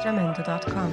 Jamendo.com.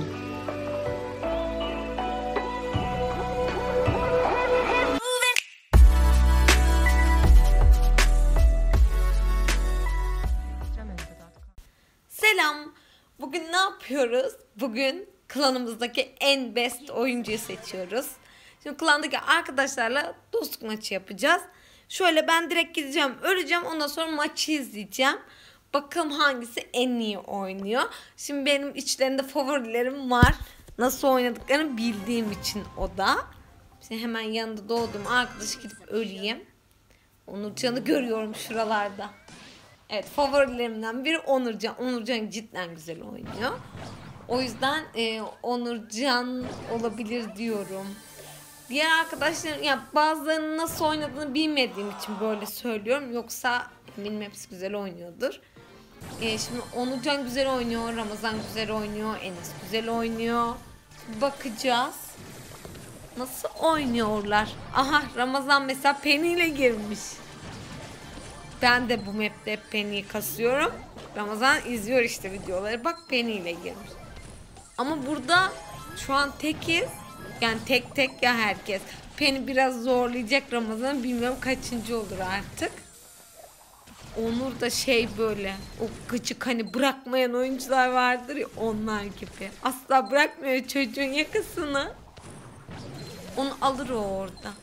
Selam. Bugün ne yapıyoruz? Bugün klanımızdaki en best oyuncuyu seçiyoruz. Şimdi klandaki arkadaşlarla dostluk maçı yapacağız. Şöyle ben direkt gideceğim, öleceğim. Ondan sonra maçı izleyeceğim. Bakalım hangisi en iyi oynuyor. Şimdi benim içlerinde favorilerim var. Nasıl oynadıklarını bildiğim için o da. Şimdi hemen yanında doğduğum arkadaşı gidip öleyim. Onurcan'ı görüyorum şuralarda. Evet, favorilerimden biri Onurcan. Onurcan cidden güzel oynuyor. O yüzden Onurcan olabilir diyorum. Diğer arkadaşlarım, ya bazılarının nasıl oynadığını bilmediğim için böyle söylüyorum. Yoksa eminim hepsi güzel oynuyordur. Şimdi Onurcan güzel oynuyor, Ramazan güzel oynuyor, Enes güzel oynuyor. Bakacağız. Nasıl oynuyorlar? Aha, Ramazan mesela Penny ile girmiş. Ben de bu map'te Penny'yi kasıyorum. Ramazan izliyor işte videoları. Bak Penny ile girmiş. Ama burada şu an tekiz. Yani tek ya herkes. Penny biraz zorlayacak Ramazan. Bilmiyorum kaçıncı olur artık. Onur da böyle o gıcık hani bırakmayan oyuncular vardır ya, onlar gibi. Asla bırakmıyor çocuğun yakasını. Onu alır o orada.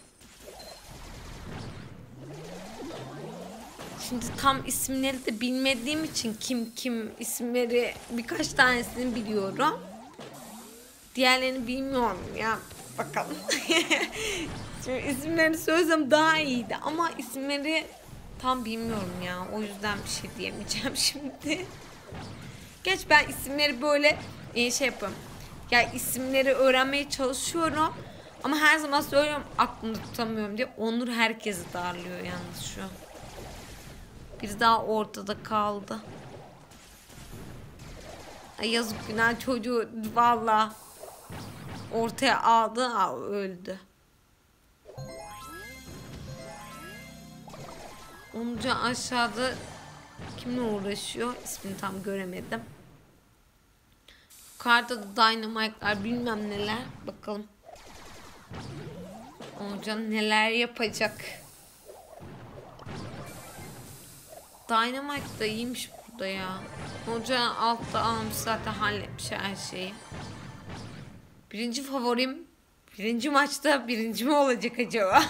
Şimdi tam isimleri de bilmediğim için kim isimleri birkaç tanesini biliyorum. Diğerlerini bilmiyorum ya. Bakalım. Şimdi isimlerini söylesem daha iyiydi ama isimleri tam bilmiyorum ya. O yüzden bir şey diyemeyeceğim şimdi. Geç ben isimleri böyle yapıyorum. Ya isimleri öğrenmeye çalışıyorum. Ama her zaman söylüyorum aklımda tutamıyorum diye. Onur herkesi darlıyor yalnız şu an. Bir daha ortada kaldı. Ay yazık günah çocuğu valla ortaya aldı, öldü. Onca aşağıda kimle uğraşıyor? İsmini tam göremedim. Yukarıda da Dynamite'lar bilmem neler. Bakalım. Onca neler yapacak. Dynamite da iyiymiş burada ya. Hoca altta almış zaten, halletmiş her şeyi. Birinci favorim. Birinci maçta birinci mi olacak acaba?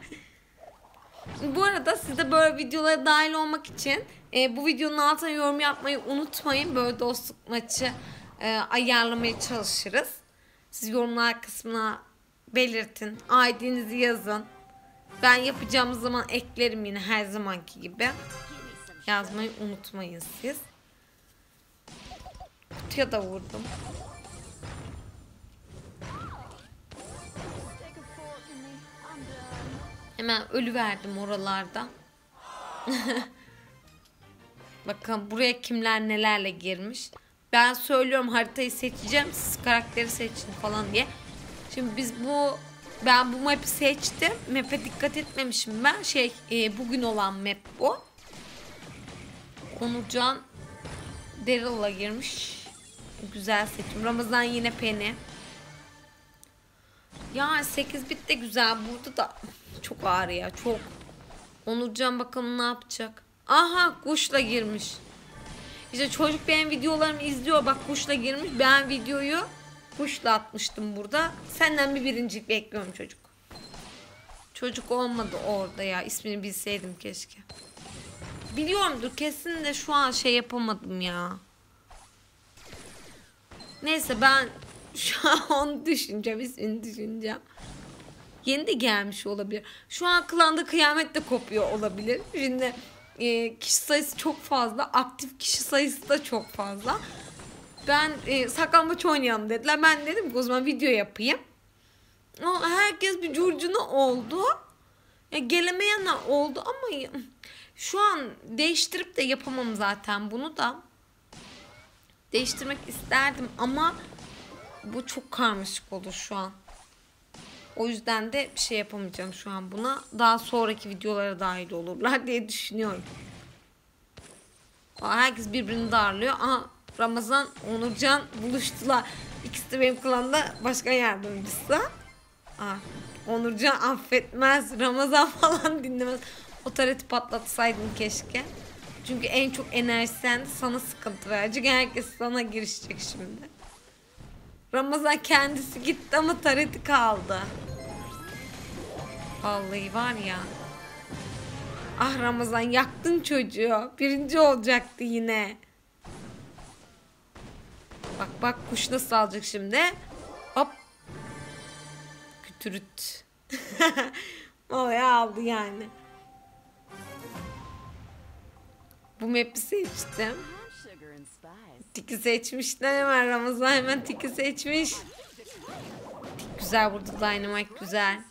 Bu arada siz de böyle videolara dahil olmak için bu videonun altına yorum yapmayı unutmayın. Böyle dostluk maçı ayarlamaya çalışırız. Siz yorumlar kısmına belirtin. ID'nizi yazın. Ben yapacağımız zaman eklerim yine her zamanki gibi. Yazmayı unutmayın siz. Kutuya da vurdum. Hemen ölüverdim oralarda. Bakın buraya kimler nelerle girmiş. Ben söylüyorum haritayı seçeceğim, siz karakteri seçin falan diye. Şimdi ben bu map'i seçtim. Map'e dikkat etmemişim ben. Bugün olan map bu. Onurcan Daryl'la girmiş. Güzel seçim. Ramazan yine Penny. Ya 8 bit de güzel. Burada da çok ağır ya. Çok. Onurcan bakalım ne yapacak. Aha, kuşla girmiş. İşte çocuk benim videolarımı izliyor. Bak kuşla girmiş. Ben videoyu kuşla atmıştım burada. Senden bir birincilik bekliyorum çocuk. Çocuk olmadı orada ya. İsmini bilseydim keşke. Biliyorumdur kesin de şu an yapamadım ya. Neyse ben şu an onu düşüneceğim. İsmini düşüneceğim. Yeni de gelmiş olabilir. Şu an klanda kıyamet de kopuyor olabilir. Şimdi kişi sayısı çok fazla. Aktif kişi sayısı da çok fazla. Ben saklambaç oynayalım dediler. Ben dedim ki o zaman video yapayım. Herkes bir curcuna oldu. Gelemeyenler oldu ama şu an değiştirip de yapamam zaten bunu da. Değiştirmek isterdim ama bu çok karmaşık olur şu an. O yüzden de bir şey yapamayacağım şu an buna. Daha sonraki videolara dahil olurlar diye düşünüyorum. Herkes birbirini darlıyor. Aha, Ramazan, Onurcan buluştular. İkisi de benim klanda başkan yardımcısı. Onurcan affetmez. Ramazan falan dinlemez. O tareti patlatsaydın keşke. Çünkü en çok enerji sende, sana sıkıntı verecek. Herkes sana girişecek şimdi. Ramazan kendisi gitti ama tareti kaldı. Vallahi var ya. Ah Ramazan, yaktın çocuğu. Birinci olacaktı yine. Bak bak, kuş nasıl alacak şimdi. Hop. Kütürüt. Vallahi aldı yani. Bu map'i seçtim. Tiki seçmişler hemen. Ramazan hemen Tiki seçmiş. Tik güzel vurdu. Dynamite güzel.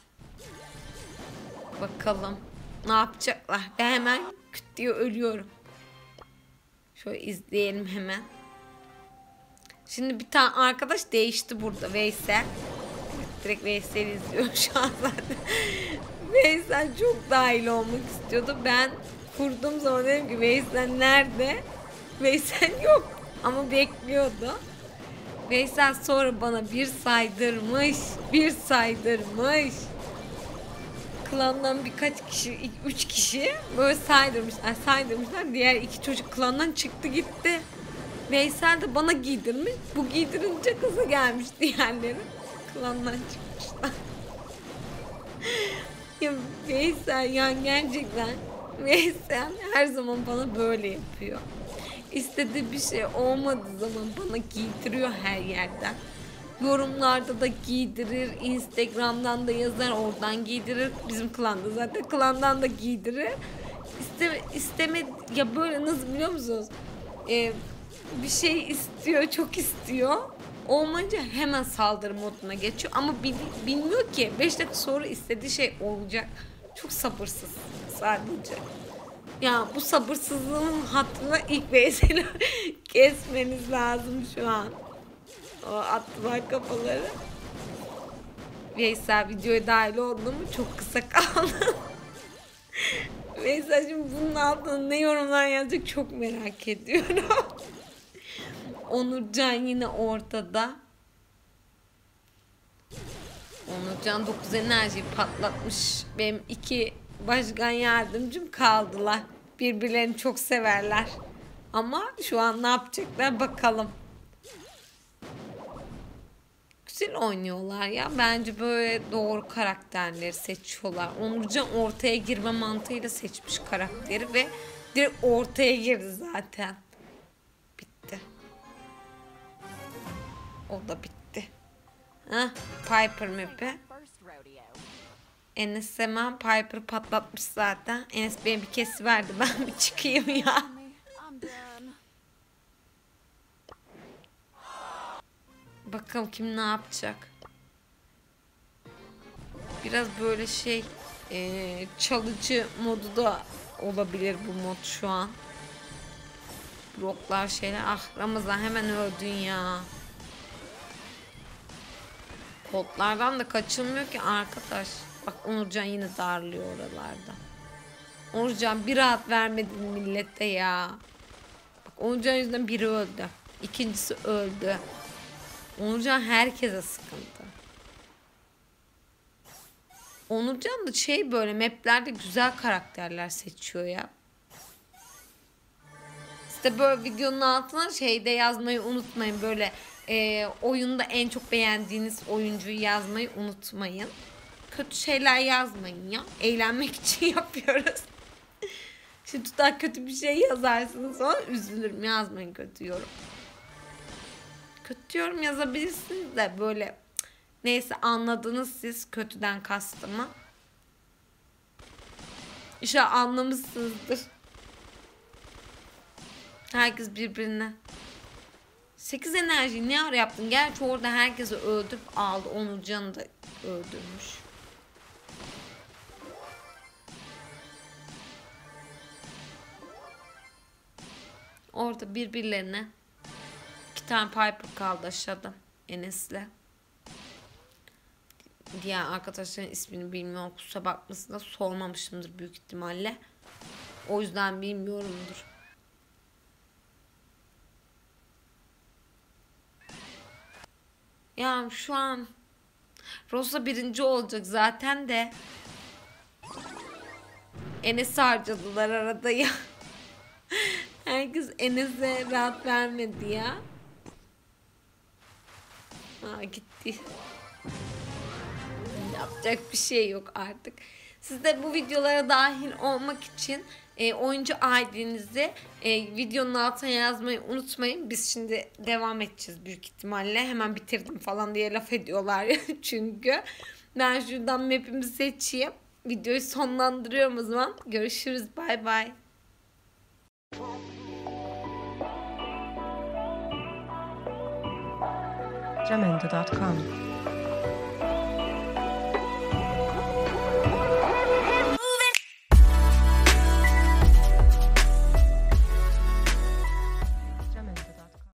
Bakalım ne yapacaklar. Ben hemen küt diye ölüyorum. Şöyle izleyelim hemen. Şimdi bir tane arkadaş değişti burada. Veysel. Direkt Veysel'i izliyor şu an zaten. Veysel çok dahil olmak istiyordu. Ben kurduğum zaman dedim ki Veysel nerede? Veysel yok. Ama bekliyordu. Veysel sonra bana bir saydırmış. Bir saydırmış. Klandan birkaç kişi, 3 kişi böyle saydırmışlar. Diğer 2 çocuk klandan çıktı gitti. Veysel de bana giydirmiş. Bu giydirince kıza gelmiş diğerleri. Klandan çıkmışlar. Ya Veysel ya, gerçekten Veysel her zaman bana böyle yapıyor. İstediği bir şey olmadığı zaman bana giydiriyor her yerden. Yorumlarda da giydirir, Instagram'dan da yazar, oradan giydirir. Bizim klanda zaten klandan da giydirir. İsteme ya, böyle nasıl biliyor musunuz? Bir şey istiyor, çok istiyor. Olmayınca hemen saldırı moduna geçiyor. Ama bilmiyor ki 5 dakika sonra istediği şey olacak. Çok sabırsız sadece. Ya bu sabırsızlığın hatırına ilk Veysel'i kesmeniz lazım şu an. O attılar kafaları. Veysel videoya dahil oldu mu çok kısa kaldı. Veysel şimdi bunun altına ne yorumlar yazacak çok merak ediyorum. Onurcan yine ortada. Onurcan 9 enerjiyi patlatmış. Benim 2 başkan yardımcım kaldılar. Birbirlerini çok severler. Ama şu an ne yapacaklar bakalım. Güzel oynuyorlar ya. Bence böyle doğru karakterleri seçiyorlar. Onurcan ortaya girme mantığıyla seçmiş karakteri ve direkt ortaya girdi zaten. Bitti. O da bitti. Hah, Piper map'i. Enes hemen Piper'ı patlatmış zaten. Enes beni bir kesiverdi. Ben bir çıkayım ya. Bakalım kim ne yapacak. Biraz böyle çalıcı modu da olabilir bu mod şu an. Bloklar şeyler. Ah Ramazan hemen öldün ya. Kodlardan da kaçılmıyor ki arkadaş. Bak Onurcan yine darlıyor oralarda. Onurcan bir rahat vermedin millete ya. Bak Onurcan yüzünden biri öldü. İkincisi öldü. Onurcan herkese sıkıntı. Onurcan da böyle maplerde güzel karakterler seçiyor ya. İşte böyle videonun altına de yazmayı unutmayın. Böyle oyunda en çok beğendiğiniz oyuncuyu yazmayı unutmayın. Kötü şeyler yazmayın ya. Eğlenmek için yapıyoruz. Şimdi tutar kötü bir şey yazarsınız sonra üzülürüm. Yazmayın kötü yorum. Kötü yorum yazabilirsiniz de böyle neyse anladınız siz kötüden kastımı. İnşallah anlamışsınızdır. Herkes birbirine. 8 enerjiyi ne ara yaptın? Gerçi orada herkesi öldürüp aldı. Onurcan'ı da öldürmüş. Orada birbirlerine 2 tane Piper kaldı aşağıda. Enes'le. Diğer arkadaşların ismini bilmiyorum. Kusura bakmasın da sormamışımdır büyük ihtimalle. O yüzden bilmiyorumdur. Ya şu an Rosa birinci olacak zaten de. Enes'i harcadılar arada ya. Herkes Enes'e rahat vermedi ya. Aa, gitti. Yapacak bir şey yok artık. Siz de bu videolara dahil olmak için oyuncu ID'nizi videonun altına yazmayı unutmayın. Biz şimdi devam edeceğiz büyük ihtimalle. Hemen bitirdim falan diye laf ediyorlar ya çünkü. Ben şuradan map'imi seçeyim. Videoyu sonlandırıyorum o zaman. Görüşürüz. Bay bay. Jamendo.com